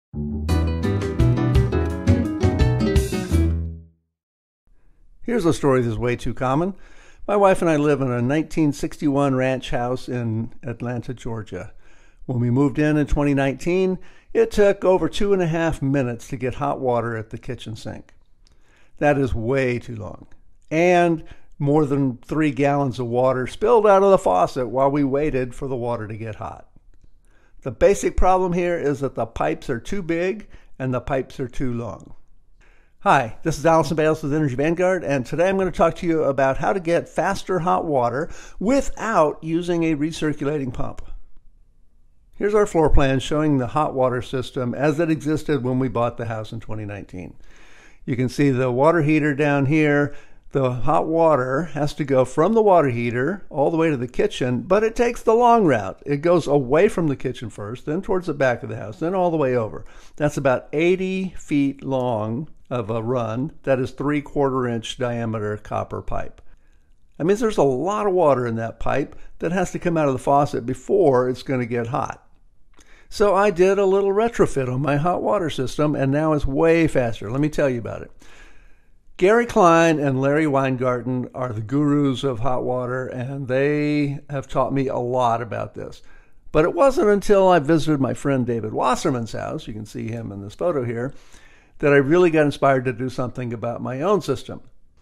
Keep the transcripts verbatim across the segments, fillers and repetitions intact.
Here's a story that's way too common. My wife and I live in a nineteen sixty-one ranch house in Atlanta, Georgia. When we moved in in twenty nineteen, it took over two and a half minutes to get hot water at the kitchen sink. That is way too long. And more than three gallons of water spilled out of the faucet while we waited for the water to get hot. The basic problem here is that the pipes are too big and the pipes are too long. Hi, this is Allison Bales with Energy Vanguard, and today I'm going to talk to you about how to get faster hot water without using a recirculating pump. Here's our floor plan showing the hot water system as it existed when we bought the house in twenty nineteen. You can see the water heater down here. The hot water has to go from the water heater all the way to the kitchen, but it takes the long route. It goes away from the kitchen first, then towards the back of the house, then all the way over. That's about eighty feet long of a run. That is three quarter inch diameter copper pipe. That means there's a lot of water in that pipe that has to come out of the faucet before it's going to get hot. So I did a little retrofit on my hot water system, and now it's way faster. Let me tell you about it. Gary Klein and Larry Weingarten are the gurus of hot water, and they have taught me a lot about this. But it wasn't until I visited my friend David Wasserman's house, you can see him in this photo here, that I really got inspired to do something about my own system.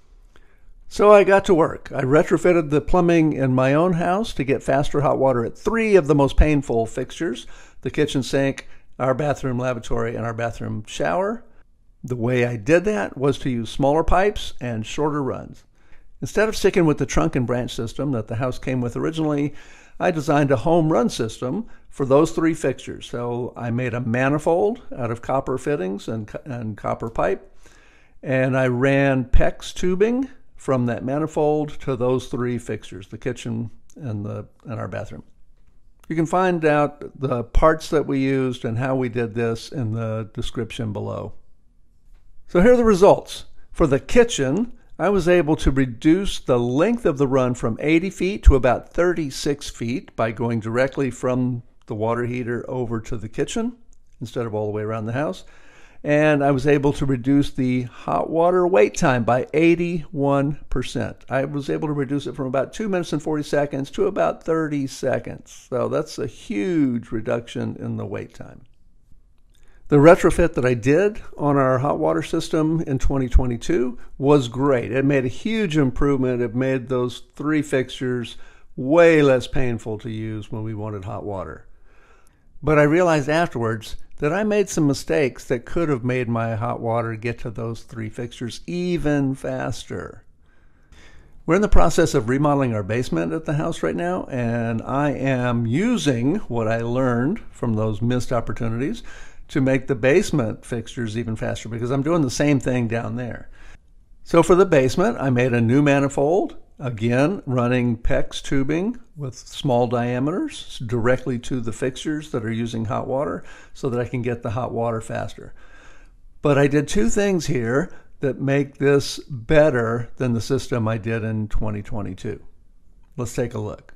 So I got to work. I retrofitted the plumbing in my own house to get faster hot water at three of the most painful fixtures: the kitchen sink, our bathroom lavatory, and our bathroom shower. The way I did that was to use smaller pipes and shorter runs. Instead of sticking with the trunk and branch system that the house came with originally, I designed a home run system for those three fixtures. So I made a manifold out of copper fittings and, and copper pipe, and I ran PEX tubing from that manifold to those three fixtures, the kitchen and, the, and our bathroom. You can find out the parts that we used and how we did this in the description below. So here are the results. For the kitchen, I was able to reduce the length of the run from eighty feet to about thirty-six feet by going directly from the water heater over to the kitchen instead of all the way around the house. And I was able to reduce the hot water wait time by eighty-one percent. I was able to reduce it from about two minutes and forty seconds to about thirty seconds. So that's a huge reduction in the wait time. The retrofit that I did on our hot water system in twenty twenty-two was great. It made a huge improvement. It made those three fixtures way less painful to use when we wanted hot water. But I realized afterwards that I made some mistakes that could have made my hot water get to those three fixtures even faster. We're in the process of remodeling our basement at the house right now, and I am using what I learned from those missed opportunities to make the basement fixtures even faster, because I'm doing the same thing down there. So for the basement, I made a new manifold, again running PEX tubing with small diameters directly to the fixtures that are using hot water so that I can get the hot water faster. But I did two things here that make this better than the system I did in twenty twenty-two. Let's take a look.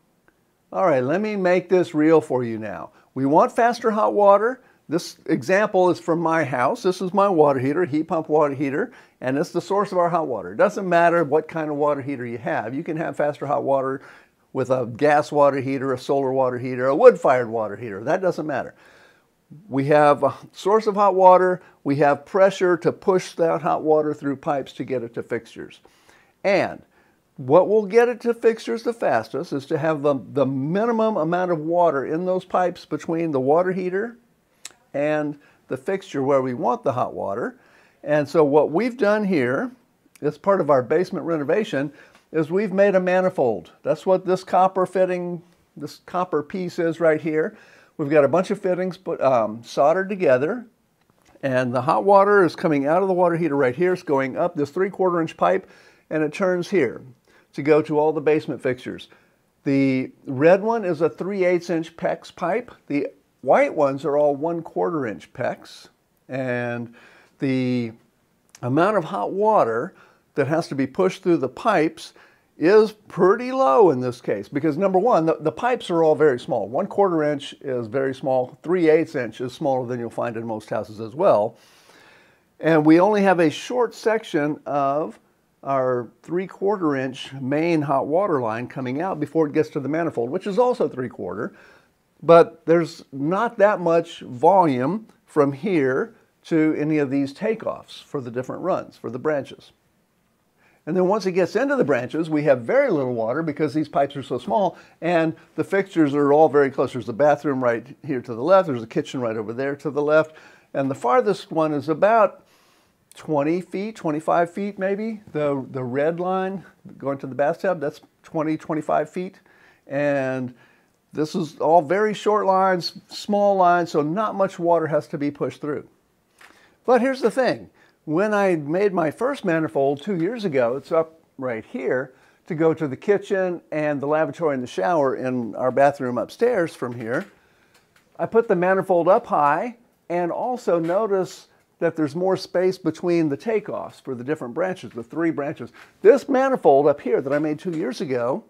All right, let me make this real for you now. We want faster hot water. This example is from my house. This is my water heater, heat pump water heater, and it's the source of our hot water. It doesn't matter what kind of water heater you have. You can have faster hot water with a gas water heater, a solar water heater, a wood-fired water heater. That doesn't matter. We have a source of hot water. We have pressure to push that hot water through pipes to get it to fixtures. And what will get it to fixtures the fastest is to have the, the minimum amount of water in those pipes between the water heater and the fixture where we want the hot water. And so what we've done here as part of our basement renovation is we've made a manifold. That's what this copper fitting, this copper piece is right here. We've got a bunch of fittings put, um, soldered together, and the hot water is coming out of the water heater right here. It's going up this three quarter inch pipe, and it turns here to go to all the basement fixtures. The red one is a three eighths inch PEX pipe. The white ones are all one quarter inch PEX, and the amount of hot water that has to be pushed through the pipes is pretty low in this case because, number one, the, the pipes are all very small. One quarter inch is very small. Three eighths inch is smaller than you'll find in most houses as well. And we only have a short section of our three quarter inch main hot water line coming out before it gets to the manifold, which is also three quarter. But there's not that much volume from here to any of these takeoffs for the different runs, for the branches. And then once it gets into the branches, we have very little water because these pipes are so small and the fixtures are all very close. There's a bathroom right here to the left. There's a kitchen right over there to the left. And the farthest one is about twenty feet, twenty-five feet maybe. The, the red line going to the bathtub, that's twenty, twenty-five feet. And this is all very short lines, small lines, so not much water has to be pushed through. But here's the thing. When I made my first manifold two years ago, it's up right here, to go to the kitchen and the lavatory and the shower in our bathroom upstairs from here, I put the manifold up high and also notice that there's more space between the takeoffs for the different branches, the three branches. This manifold up here that I made two years ago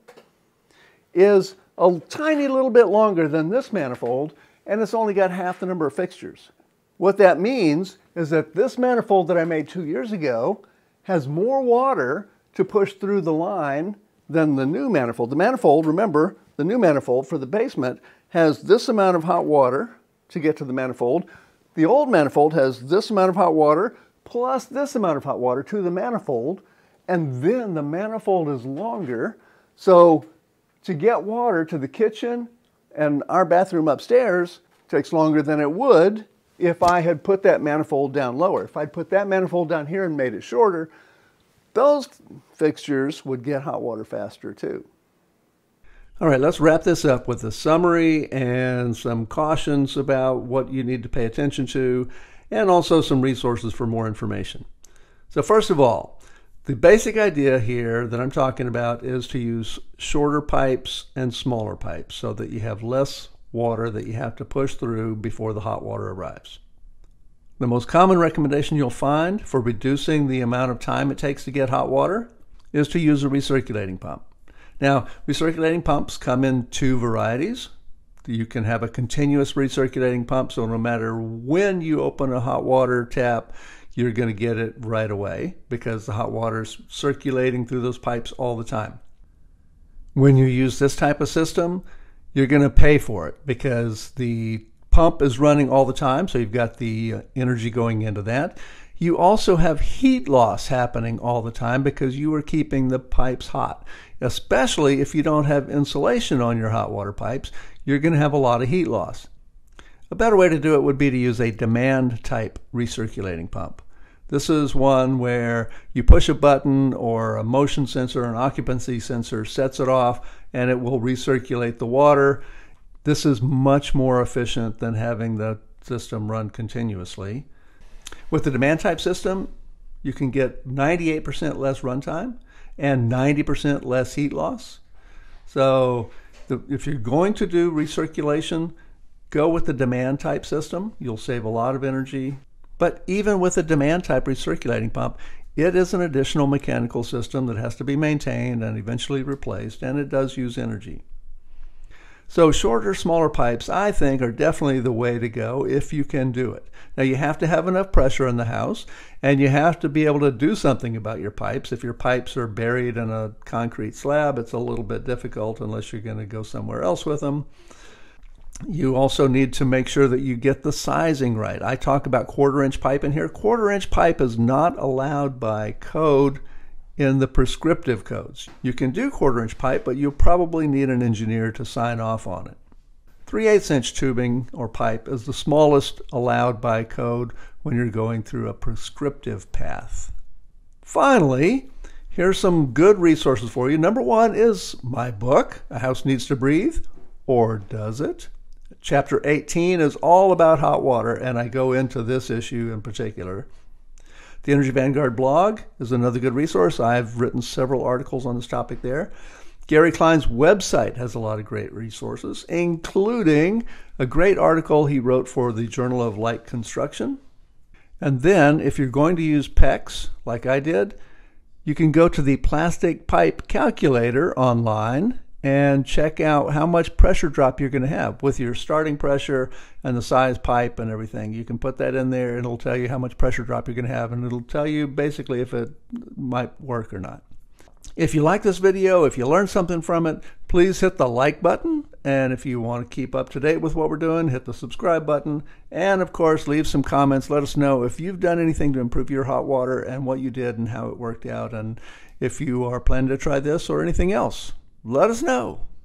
is a tiny little bit longer than this manifold, and it's only got half the number of fixtures. What that means is that this manifold that I made two years ago has more water to push through the line than the new manifold. The manifold, remember, the new manifold for the basement has this amount of hot water to get to the manifold. The old manifold has this amount of hot water plus this amount of hot water to the manifold, and then the manifold is longer. So to get water to the kitchen and our bathroom upstairs takes longer than it would if I had put that manifold down lower. If I'd put that manifold down here and made it shorter, those fixtures would get hot water faster too. All right, let's wrap this up with a summary and some cautions about what you need to pay attention to, and also some resources for more information. So first of all, the basic idea here that I'm talking about is to use shorter pipes and smaller pipes so that you have less water that you have to push through before the hot water arrives. The most common recommendation you'll find for reducing the amount of time it takes to get hot water is to use a recirculating pump. Now, recirculating pumps come in two varieties. You can have a continuous recirculating pump, so no matter when you open a hot water tap, you're going to get it right away because the hot water is circulating through those pipes all the time. When you use this type of system, you're going to pay for it because the pump is running all the time, so you've got the energy going into that. You also have heat loss happening all the time because you are keeping the pipes hot. Especially if you don't have insulation on your hot water pipes, you're going to have a lot of heat loss. A better way to do it would be to use a demand type recirculating pump. This is one where you push a button or a motion sensor, an occupancy sensor sets it off, and it will recirculate the water. This is much more efficient than having the system run continuously. With the demand type system, you can get ninety-eight percent less runtime and ninety percent less heat loss. So the, if you're going to do recirculation, go with the demand type system. You'll save a lot of energy. But even with a demand type recirculating pump, it is an additional mechanical system that has to be maintained and eventually replaced, and it does use energy. So shorter, smaller pipes, I think, are definitely the way to go if you can do it. Now, you have to have enough pressure in the house, and you have to be able to do something about your pipes. If your pipes are buried in a concrete slab, it's a little bit difficult unless you're going to go somewhere else with them. You also need to make sure that you get the sizing right. I talk about quarter inch pipe in here. Quarter inch pipe is not allowed by code in the prescriptive codes. You can do quarter inch pipe, but you'll probably need an engineer to sign off on it. three eighths inch tubing or pipe is the smallest allowed by code when you're going through a prescriptive path. Finally, here's some good resources for you. Number one is my book, A House Needs to Breathe, or Does It? Chapter eighteen is all about hot water, and I go into this issue in particular. The Energy Vanguard blog is another good resource. I've written several articles on this topic there. Gary Klein's website has a lot of great resources, including a great article he wrote for the Journal of Light Construction. And then, if you're going to use P E X, like I did, You can go to the plastic pipe calculator online and check out how much pressure drop you're going to have with your starting pressure and the size pipe and everything. You can put that in there, and it'll tell you how much pressure drop you're going to have, and it'll tell you basically if it might work or not. If you like this video, if you learned something from it, please hit the like button. And if you want to keep up to date with what we're doing, hit the subscribe button. And of course, leave some comments. Let us know if you've done anything to improve your hot water and what you did and how it worked out. And if you are planning to try this or anything else, let us know.